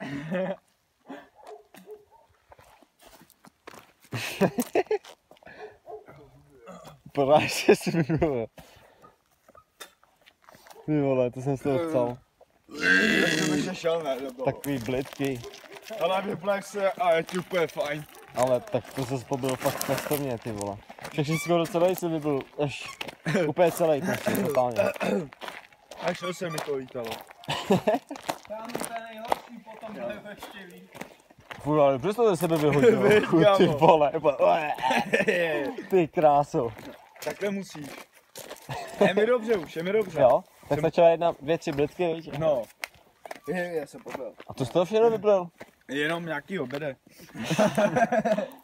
Porážně si mi bylo. Ty vole, to jsem z toho psal. To bych šešel, ne? Takový blitky. Ale vyplech se a je ti úplně fajn. Ale tak to se pobyl fakt cestovně, ty vole. Všechny skoro celý si vybil, až úplně celý prostě, totálně. A šel se mi to lítalo. Tam to je nejhorší, potom bude ještě víc. Fůj, ale přesto ze sebe vyhodil, ty vole. Ty kráso. Takhle musíš. Je mi dobře už, je mi dobře. Jo? Tak stačila 1, 2, 3 blitky, víš? No. Já jsem pobyl. A to z toho všechno vybil? Jenom nějaký obede.